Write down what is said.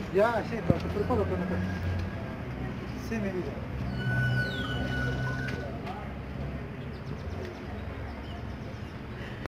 Ya, sí, pero te preparo con la. Sí, mi vida.